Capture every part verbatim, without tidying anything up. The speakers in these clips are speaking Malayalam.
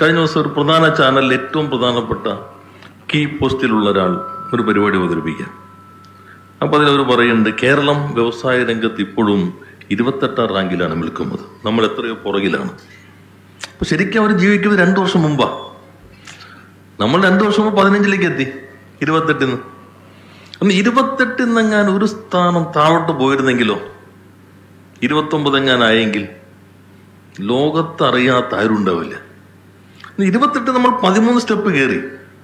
കഴിഞ്ഞ ദിവസം ഒരു പ്രധാന ചാനലിൽ ഏറ്റവും പ്രധാനപ്പെട്ട കീ പോസ്റ്റിലുള്ള ഒരാൾ ഒരു പരിപാടി അവതരിപ്പിക്കുക. അപ്പൊ അതിലവർ പറയുന്നുണ്ട്, കേരളം വ്യവസായ രംഗത്ത് ഇപ്പോഴും ഇരുപത്തെട്ടാം റാങ്കിലാണ് നിൽക്കുന്നത്, നമ്മൾ എത്രയോ പുറകിലാണ്. അപ്പൊ ശരിക്കും അവർ ജീവിക്കുന്നത് രണ്ടു വർഷം മുമ്പാ. നമ്മൾ രണ്ടു വർഷം മുമ്പ് പതിനഞ്ചിലേക്ക് എത്തി, ഇരുപത്തെട്ടിന്ന്. അന്ന് ഇരുപത്തെട്ടിന്നെങ്ങാൻ ഒരു സ്ഥാനം താഴോട്ട് പോയിരുന്നെങ്കിലോ, ഇരുപത്തൊമ്പതെങ്ങാനായെങ്കിൽ ലോകത്ത് അറിയാത്ത ആരും ഉണ്ടാവില്ല. ഇരുപത്തെട്ട് നമ്മൾ പതിമൂന്ന് സ്റ്റെപ്പ് കയറി.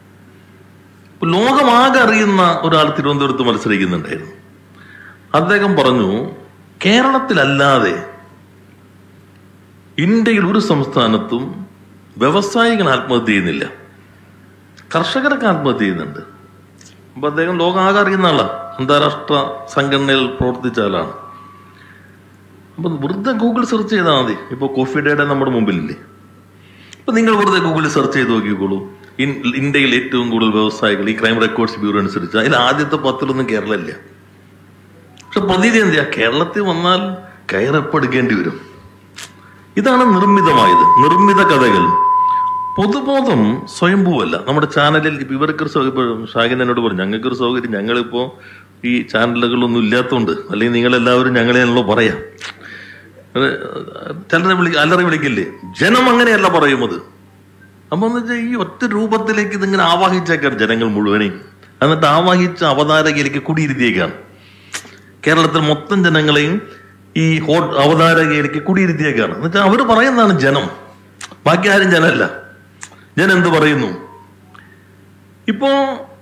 ലോകമാകെ അറിയുന്ന ഒരാൾ തിരുവനന്തപുരത്ത് മത്സരിക്കുന്നുണ്ടായിരുന്നു. അദ്ദേഹം പറഞ്ഞു, കേരളത്തിലല്ലാതെ ഇന്ത്യയിൽ ഒരു സംസ്ഥാനത്തും വ്യവസായികൾ ആത്മഹത്യ ചെയ്യുന്നില്ല, കർഷകരൊക്കെ ആത്മഹത്യ ചെയ്യുന്നുണ്ട്. അപ്പൊ അദ്ദേഹം ലോകമാകെ അറിയുന്ന ആളാണ്, അന്താരാഷ്ട്ര സംഘടനയിൽ പ്രവർത്തിച്ച ആളാണ്. അപ്പൊ വെറുതെ ഗൂഗിൾ സെർച്ച് ചെയ്താൽ മതി. ഇപ്പൊ കോഫി ഡേയുടെ നമ്മുടെ മുമ്പിലില്ലേ, അപ്പൊ നിങ്ങൾ വെറുതെ ഗൂഗിളിൽ സെർച്ച് ചെയ്ത് നോക്കിക്കോളൂ. ഇന്ത്യയിൽ ഏറ്റവും കൂടുതൽ വ്യവസായികൾ ഈ ക്രൈം റെക്കോർഡ്സ് ബ്യൂറോ അനുസരിച്ച് അതിൽ ആദ്യത്തെ പത്തിലൊന്നും കേരളമില്ല. പക്ഷെ പ്രതീതി എന്തിയാ, കേരളത്തിൽ വന്നാൽ കയറപ്പെടുക്കേണ്ടി വരും. ഇതാണ് നിർമ്മിതമായത്, നിർമ്മിത കഥകൾ. പൊതുബോധം സ്വയംഭൂവല്ല. നമ്മുടെ ചാനലിൽ ഇവർക്കൊരു സൗകര്യം, ഷാഹിൻ എന്നോട് പറഞ്ഞു, ഞങ്ങൾക്കൊരു സൗകര്യം, ഞങ്ങളിപ്പോ ഈ ചാനലുകളൊന്നും ഇല്ലാത്തതുകൊണ്ട്, അല്ലെങ്കിൽ നിങ്ങളെല്ലാവരും ഞങ്ങളെയാണല്ലോ പറയാം. ചിലരെ വിളി അല്ലറി വിളിക്കില്ലേ, ജനം അങ്ങനെയല്ല പറയുന്നത്. അപ്പൊ എന്ന് വെച്ചാൽ ഈ ഒറ്റ രൂപത്തിലേക്ക് ഇതിങ്ങനെ ആവാഹിച്ചേക്കാണ് ജനങ്ങൾ മുഴുവനെയും. എന്നിട്ട് ആവാഹിച്ച അവതാരകയിലേക്ക് കുടിയിരുത്തിയേക്കാണ്. കേരളത്തിൽ മൊത്തം ജനങ്ങളെയും ഈ ഹോ അവതാരകയിലേക്ക് കുടിയിരുത്തിയേക്കാണ്. എന്ന് വെച്ചാൽ അവര് പറയുന്നതാണ് ജനം, ബാക്കി ആരും ജനമല്ല. ജനം എന്ത് പറയുന്നു? ഇപ്പോ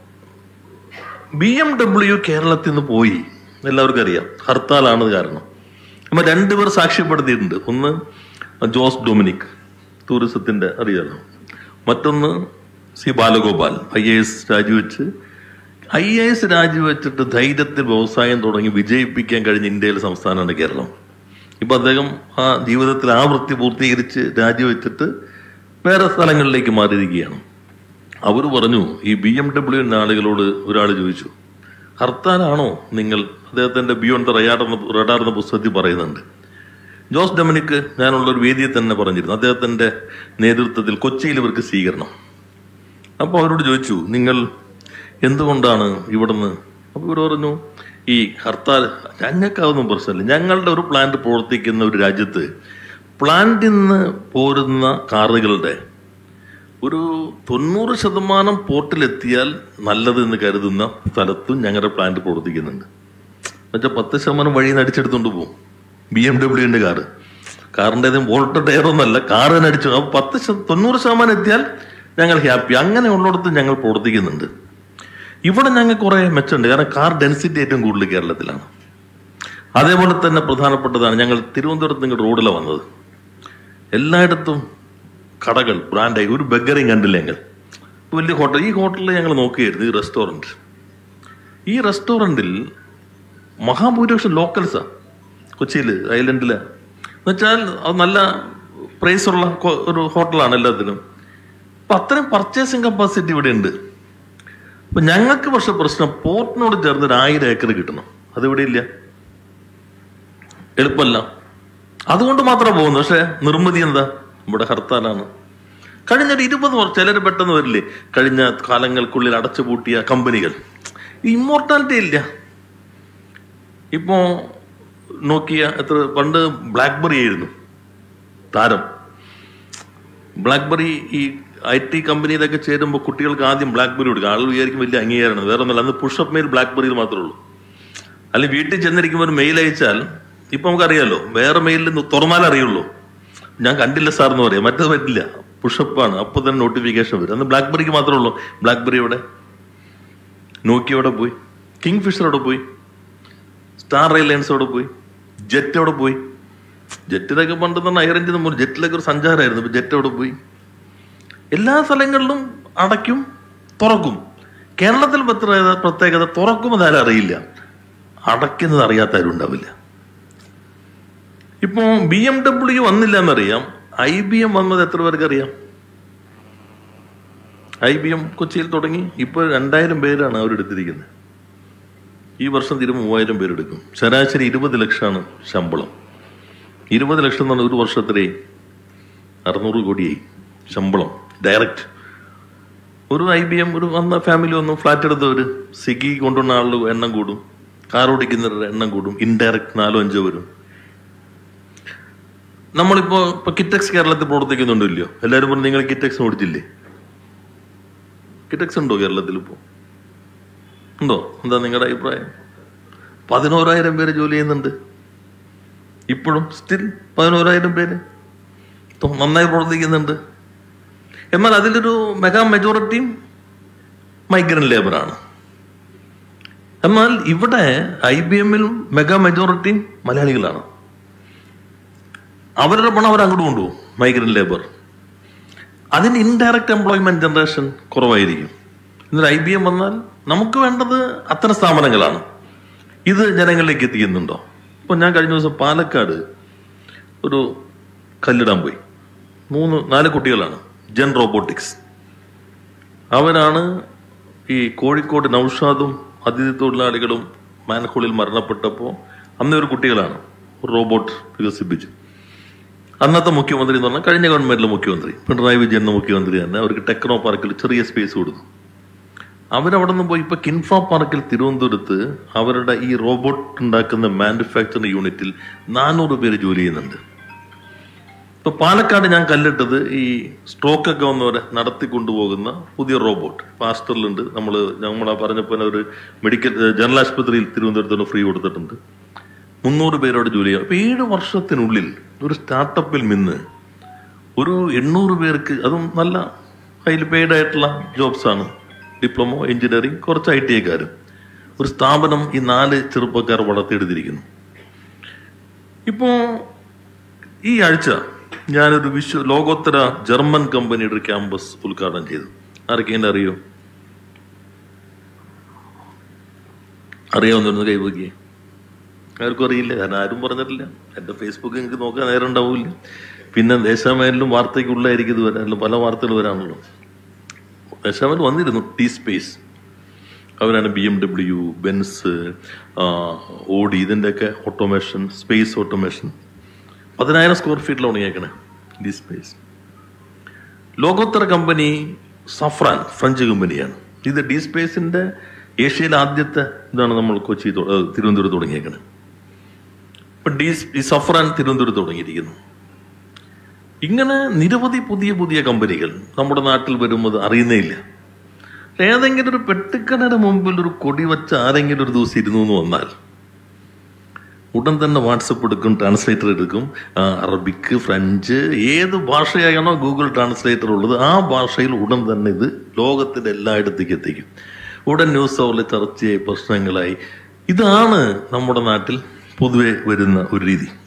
ബി എം ഡബ്ല്യു കേരളത്തിൽ നിന്ന് പോയി, എല്ലാവർക്കും അറിയാം, ഹർത്താലാണ് കാരണം. അപ്പൊ രണ്ടുപേർ സാക്ഷ്യപ്പെടുത്തിയിട്ടുണ്ട്. ഒന്ന് ജോസ് ഡൊമിനിക്, ടൂറിസത്തിന്റെ അറിയാലോ. മറ്റൊന്ന് C Balagopal, I A S രാജിവെച്ച് ഐ എ എസ് രാജിവെച്ചിട്ട് ധൈര്യത്തിൽ വ്യവസായം തുടങ്ങി വിജയിപ്പിക്കാൻ കഴിഞ്ഞ ഇന്ത്യയിലെ സംസ്ഥാനമാണ് കേരളം. ഇപ്പൊ അദ്ദേഹം ആ ജീവിതത്തിൽ ആ വൃത്തി പൂർത്തീകരിച്ച് രാജിവെച്ചിട്ട് വേറെ സ്ഥലങ്ങളിലേക്ക് മാറിയിരിക്കുകയാണ്. അവർ പറഞ്ഞു, ഈ ബി എം ഡബ്ല്യു ആളുകളോട് ഒരാൾ ചോദിച്ചു, ഹർത്താലാണോ നിങ്ങൾ? അദ്ദേഹത്തിന്റെ ബിയോണ്ട് ദ റഡാർ റഡാർ എന്ന പുസ്തകത്തിൽ പറയുന്നുണ്ട്. ജോസ് ഡൊമിനിക് ഞാനുള്ള ഒരു വേദിയിൽ തന്നെ പറഞ്ഞിരുന്നു, അദ്ദേഹത്തിന്റെ നേതൃത്വത്തിൽ കൊച്ചിയിൽ ഇവർക്ക് സ്വീകരണം. അപ്പോൾ അവരോട് ചോദിച്ചു, നിങ്ങൾ എന്തുകൊണ്ടാണ് ഇവിടുന്ന്? അപ്പൊ ഇവർ പറഞ്ഞു, ഈ ഹർത്താൽ ഞങ്ങൾക്കാവുന്ന പ്രശ്നമില്ല, ഞങ്ങളുടെ ഒരു പ്ലാന്റ് പ്രവർത്തിക്കുന്ന ഒരു രാജ്യത്ത് പ്ലാന്റിൽ നിന്ന് പോരുന്ന കാറുകളുടെ ഒരു തൊണ്ണൂറ് ശതമാനം പോർട്ടിലെത്തിയാൽ നല്ലത് എന്ന് കരുതുന്ന സ്ഥലത്തും ഞങ്ങളുടെ പ്ലാന്റ് പ്രവർത്തിക്കുന്നുണ്ട്. എന്നുവെച്ചാൽ പത്ത് ശതമാനം വഴി നിന്ന് അടിച്ചെടുത്തോണ്ട് പോകും ബി എം ഡബ്ല്യുവിന്റെ കാറ്. കാറിൻ്റെ വോൾട്ട് ടയറൊന്നല്ല, കാറ് തന്നെ അടിച്ചു. അപ്പൊ പത്ത് തൊണ്ണൂറ് ശതമാനം എത്തിയാൽ ഞങ്ങൾ ഹാപ്പി. അങ്ങനെ ഉള്ളിടത്ത് ഞങ്ങൾ പ്രവർത്തിക്കുന്നുണ്ട്. ഇവിടെ ഞങ്ങൾക്ക് കുറെ മെച്ചമുണ്ട്, കാരണം കാർ ഡെൻസിറ്റി ഏറ്റവും കൂടുതൽ കേരളത്തിലാണ്. അതേപോലെ തന്നെ പ്രധാനപ്പെട്ടതാണ്, ഞങ്ങൾ തിരുവനന്തപുരത്ത് നിങ്ങൾ റോഡിലാണ് വന്നത്, എല്ലായിടത്തും കടകൾ ബ്രാൻഡായി. ഒരു ബെഗറിങ് കണ്ടില്ല ഞങ്ങൾ. വലിയ ഹോട്ടൽ, ഈ ഹോട്ടലിൽ ഞങ്ങൾ നോക്കിയായിരുന്നു, ഈ റെസ്റ്റോറൻറ്റ്. ഈ റെസ്റ്റോറൻറ്റിൽ മഹാഭൂരിപക്ഷം ലോക്കൽസാ, കൊച്ചിയിൽ ഐലൻഡില്. എന്നുവെച്ചാൽ അത് നല്ല പ്രൈസുള്ള ഒരു ഹോട്ടലാണ് എല്ലാത്തിനും. അപ്പൊ അത്രയും പർച്ചേസിങ് കപ്പാസിറ്റി ഇവിടെ ഉണ്ട്. അപ്പൊ ഞങ്ങൾക്ക് പക്ഷെ പ്രശ്നം, പോർട്ടിനോട് ചേർന്ന് ഒരു ആയിരം ഏക്കർ കിട്ടണം, അതിവിടെ ഇല്ല, എളുപ്പമല്ല. അതുകൊണ്ട് മാത്രം പോകുന്നു. പക്ഷെ നിർമ്മിതി എന്താ, ഇവിടെ ഹർത്താലാണ്. കഴിഞ്ഞൊരു ഇരുപത് വർഷം, ചിലർ പെട്ടെന്ന് വരില്ലേ, കഴിഞ്ഞ കാലങ്ങൾക്കുള്ളിൽ അടച്ചുപൂട്ടിയ കമ്പനികൾ, ഇമ്മോർട്ടാലിറ്റി ഇല്ല. ഇപ്പോ നോക്കിയ എത്ര പണ്ട് ബ്ലാക്ക്ബെറി ആയിരുന്നു താരം. ബ്ലാക്ക്ബെറി ഈ ഐ ടി കമ്പനിയിലൊക്കെ ചേരുമ്പോൾ കുട്ടികൾക്ക് ആദ്യം ബ്ലാക്ക്ബെറി കൊടുക്കുക. ആളുകൾ വിചാരിക്കും വലിയ അംഗീകാരമാണ്, വേറെ ഒന്നുമില്ല. അന്ന് പുഷപ്പ് മെയിൽ ബ്ലാക്ക്ബെറിയിൽ മാത്രമേ ഉള്ളൂ. അല്ലെങ്കിൽ വീട്ടിൽ ചെന്നിരിക്കുമ്പോൾ ഒരു മെയിൽ അയച്ചാൽ, ഇപ്പൊ നമുക്കറിയാലോ, വേറെ മെയിലിൽ തുറന്നാൽ അറിയുള്ളൂ, ഞാൻ കണ്ടില്ല സാർ എന്ന് പറയാം. മറ്റത് പറ്റില്ല, പുഷപ്പാണ്, അപ്പൊ തന്നെ നോട്ടിഫിക്കേഷൻ വരും. അന്ന് ബ്ലാക്ക്ബെറിക്ക് മാത്രമേ ഉള്ളൂ. ബ്ലാക്ക്ബെറി എവിടെ? നോക്കിയ എവിടെ പോയി? കിങ് ഫിഷർ എവിടെ പോയി? സ്റ്റാർ എയർലൈൻസ് എവിടെ പോയി? ജെറ്റ് എവിടെ പോയി? ജെറ്റിലൊക്കെ പണ്ട് തന്നെ എയർ ഇന്ത്യ നമ്മൾ ജെറ്റിലൊക്കെ ഒരു സഞ്ചാരമായിരുന്നു. ഇപ്പൊ ജെറ്റ് എവിടെ പോയി? എല്ലാ സ്ഥലങ്ങളിലും അടയ്ക്കും തുറക്കും. കേരളത്തിൽ പ്രത്യേകത, തുറക്കുമ്പോൾ ആരും അറിയില്ല, അടയ്ക്കുന്നത് അറിയാത്ത ആരും ഉണ്ടാവില്ല. ഇപ്പോ ബി എം ഡബ്ല്യു വന്നില്ല എന്നറിയാം, ഐ ബി എം വന്നത് എത്ര പേർക്ക് അറിയാം? ഐ ബി എം കൊച്ചിയിൽ തുടങ്ങി, ഇപ്പൊ രണ്ടായിരം പേരാണ് അവരെടുത്തിരിക്കുന്നത്. ഈ വർഷം തീരുമ്പോൾ മൂവായിരം പേരെടുക്കും. ശരാശരി ഇരുപത് ലക്ഷമാണ് ശമ്പളം. ഇരുപത് ലക്ഷം എന്നാണ് ഒരു വർഷത്തിലെ അറുന്നൂറ് കോടിയായി ശമ്പളം. ഡയറക്റ്റ്. ഒരു ഐ ബി എം ഒരു വന്ന ഫാമിലി ഒന്നും ഫ്ലാറ്റ് എടുത്തവര് സ്വിഗ്ഗി കൊണ്ടുവന്ന ആളുടെ എണ്ണം കൂടും, കാർ ഓടിക്കുന്നവരുടെ എണ്ണം കൂടും, ഇൻഡയറക്റ്റ് നാലോ അഞ്ചോ വരും. നമ്മളിപ്പോ ഇപ്പൊ കിറ്റക്സ് കേരളത്തിൽ പ്രവർത്തിക്കുന്നുണ്ടല്ലോ, എല്ലാവരും പറഞ്ഞു നിങ്ങൾ കിറ്റക്സ് ഓടിച്ചില്ലേ? കിറ്റക്സ് ഉണ്ടോ കേരളത്തിൽ ഇപ്പോ? ഉണ്ടോ? എന്താ നിങ്ങളുടെ അഭിപ്രായം? പതിനോരായിരം പേര് ജോലി ചെയ്യുന്നുണ്ട് ഇപ്പോഴും, സ്റ്റിൽ പതിനോരായിരം പേര് നന്നായി പ്രവർത്തിക്കുന്നുണ്ട്. എന്നാൽ അതിലൊരു മെഗാ മെജോറിറ്റിയും മൈഗ്രന്റ് ലേബറാണ്. എന്നാൽ ഇവിടെ ഐ ബി എമ്മിലും മെഗാ മെജോറിറ്റിയും മലയാളികളാണ്. അവരുടെ പണം അവർ അങ്ങോട്ട് കൊണ്ടുപോകും, മൈഗ്രന്റ് ലേബർ. അതിന് ഇൻഡയറക്റ്റ് എംപ്ലോയ്മെന്റ് ജനറേഷൻ കുറവായിരിക്കും. എന്നാൽ ഐ ബി എം വന്നാൽ നമുക്ക് വേണ്ടത് അത്തരം സ്ഥാപനങ്ങളാണ്. ഇത് ജനങ്ങളിലേക്ക് എത്തിക്കുന്നുണ്ടോ? ഇപ്പൊ ഞാൻ കഴിഞ്ഞ ദിവസം പാലക്കാട് ഒരു കല്ലിടാൻ പോയി. മൂന്ന് നാല് കുട്ടികളാണ്, ജെൻ റോബോട്ടിക്സ്. അവരാണ് ഈ കോഴിക്കോട് നൌഷാദും അതിഥി തൊഴിലാളികളും മാൻഹോളിൽ മരണപ്പെട്ടപ്പോൾ അന്ന് ഒരു കുട്ടികളാണ് ഒരു റോബോട്ട് വികസിപ്പിച്ചു. അന്നത്തെ മുഖ്യമന്ത്രി എന്ന് പറഞ്ഞാൽ കഴിഞ്ഞ ഗവൺമെന്റിലെ മുഖ്യമന്ത്രി പിണറായി വിജയൻ എന്ന മുഖ്യമന്ത്രി തന്നെ അവർക്ക് ടെക്നോ പാർക്കിൽ ചെറിയ സ്പേസ് കൊടുത്തു. അവരവിടെ നിന്ന് പോയി ഇപ്പൊ കിൻഫ്ര പാർക്കിൽ തിരുവനന്തപുരത്ത് അവരുടെ ഈ റോബോട്ട് ഉണ്ടാക്കുന്ന മാനുഫാക്ചറിംഗ് യൂണിറ്റിൽ നാനൂറ് പേര് ജോലി ചെയ്യുന്നുണ്ട്. ഇപ്പൊ പാലക്കാട് ഞാൻ കല്ലിട്ടത് ഈ സ്ട്രോക്ക് ഒക്കെ വന്നവരെ നടത്തിക്കൊണ്ടുപോകുന്ന പുതിയ റോബോട്ട് പാസ്റ്ററിലുണ്ട്. നമ്മള് നമ്മളാ പറഞ്ഞപ്പോൾ ഒരു മെഡിക്കൽ ജനറൽ ആശുപത്രിയിൽ തിരുവനന്തപുരത്ത് ഫ്രീ കൊടുത്തിട്ടുണ്ട്. മുന്നൂറ് പേരോട് ജോലി ചെയ്യാം. അപ്പൊ ഏഴ് വർഷത്തിനുള്ളിൽ ഒരു സ്റ്റാർട്ടപ്പിൽ നിന്ന് ഒരു എണ്ണൂറ് പേർക്ക്, അതും നല്ല ഹൈലി പെയ്ഡ് ആയിട്ടുള്ള ജോബ്സ് ആണ്, ഡിപ്ലോമോ എഞ്ചിനീയറിംഗ് കുറച്ച് ഐ ടി ഐക്കാരും, ഒരു സ്ഥാപനം ഈ നാല് ചെറുപ്പക്കാർ വളർത്തിയെടുത്തിരിക്കുന്നു. ഇപ്പോ ഈ ആഴ്ച ഞാനൊരു വിശ്വ ലോകോത്തര ജർമ്മൻ കമ്പനിയുടെ ഒരു ക്യാമ്പസ് ഉദ്ഘാടനം ചെയ്തു. ആർക്കെങ്കിലും അറിയോ? അറിയാവുന്ന കൈവക്കിയേ? ആർക്കും അറിയില്ല, കാരണം ആരും പറഞ്ഞിട്ടില്ല. എന്റെ ഫേസ്ബുക്ക് എനിക്ക് നോക്കാൻ നേരം ഉണ്ടാവില്ല. പിന്നെ ദേശാമേലും വാർത്തയ്ക്കുള്ളായിരിക്കും ഇത് വരാനല്ലോ, പല വാർത്തകൾ വരാണല്ലോ. ദേശാമേൽ വന്നിരുന്നു ടി സ്പേസ്. അവരാണ് B M W, Benz, Audi, ഇതിൻ്റെയൊക്കെ ഓട്ടോമേഷൻ, സ്പേസ് ഓട്ടോമേഷൻ. പതിനായിരം സ്ക്വയർ ഫീറ്റിൽ ഉണങ്ങിയേക്കണേ ഡി സ്പേസ്. ലോകോത്തര കമ്പനി സഫ്രാൻ, ഫ്രഞ്ച് കമ്പനിയാണ്. ഇത് ഡി സ്പേസിന്റെ ഏഷ്യയിലെ ആദ്യത്തെ ഇതാണ് നമ്മൾ കൊച്ചി തിരുവനന്തപുരത്ത് തുടങ്ങിയേക്കണേ. ഇപ്പൊ ഡി ഈ സഫ്രാൻ തിരുവനന്തപുരത്ത് തുടങ്ങിയിരിക്കുന്നു. ഇങ്ങനെ നിരവധി പുതിയ പുതിയ കമ്പനികൾ നമ്മുടെ നാട്ടിൽ വരുമ്പോൾ അറിയുന്നേ ഇല്ല. ഏതെങ്കിലും ഒരു പെട്ടിക്കടയുടെ മുമ്പിൽ ഒരു കൊടി വെച്ച് ആരെങ്കിലും ഒരു ദിവസം ഇരുന്നു എന്ന് വന്നാൽ ഉടൻ തന്നെ വാട്സപ്പ് എടുക്കും, ട്രാൻസ്ലേറ്റർ എടുക്കും. അറബിക്ക്, ഫ്രഞ്ച്, ഏത് ഭാഷയാണോ ഗൂഗിൾ ട്രാൻസ്ലേറ്റർ ഉള്ളത് ആ ഭാഷയിൽ ഉടൻ തന്നെ ഇത് ലോകത്തിന്റെ എല്ലായിടത്തേക്ക് എത്തിക്കും. ഉടൻ ന്യൂസ് അവറിൽ ചർച്ചയായി, പ്രശ്നങ്ങളായി. ഇതാണ് നമ്മുടെ നാട്ടിൽ പൊതുവെ വരുന്ന ഒരു രീതി.